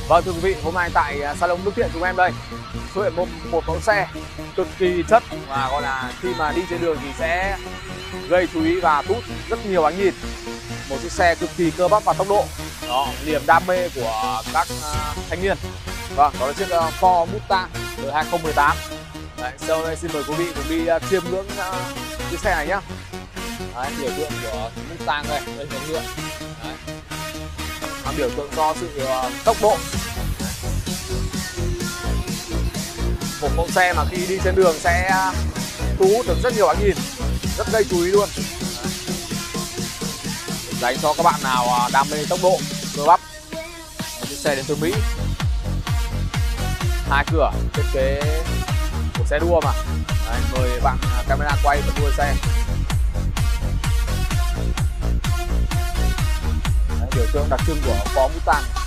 Vâng, thưa quý vị, hôm nay tại salon Đức Thiện chúng em đây xuất hiện một mẫu xe cực kỳ chất và gọi là khi mà đi trên đường thì sẽ gây chú ý và thu hút rất nhiều ánh nhìn. Một chiếc xe cực kỳ cơ bắp và tốc độ, đó niềm đam mê của các thanh niên. Vâng, đó là chiếc Ford Mustang đời 2018. Đấy, sau đây xin mời quý vị cùng đi chiêm ngưỡng chiếc xe này nhé. Đấy, biểu tượng của Mustang đây là ngựa. Biểu tượng cho sự tốc độ. Một mẫu xe mà khi đi trên đường sẽ thu hút được rất nhiều ánh nhìn, rất gây chú ý luôn. Dành cho các bạn nào đam mê tốc độ, cơ bắp. Một chiếc xe đến từ Mỹ, 2 cửa, thiết kế của xe đua mà. Đấy, mời bạn camera quay và đuôi xe. Đấy, biểu tượng đặc trưng của Ford Mustang.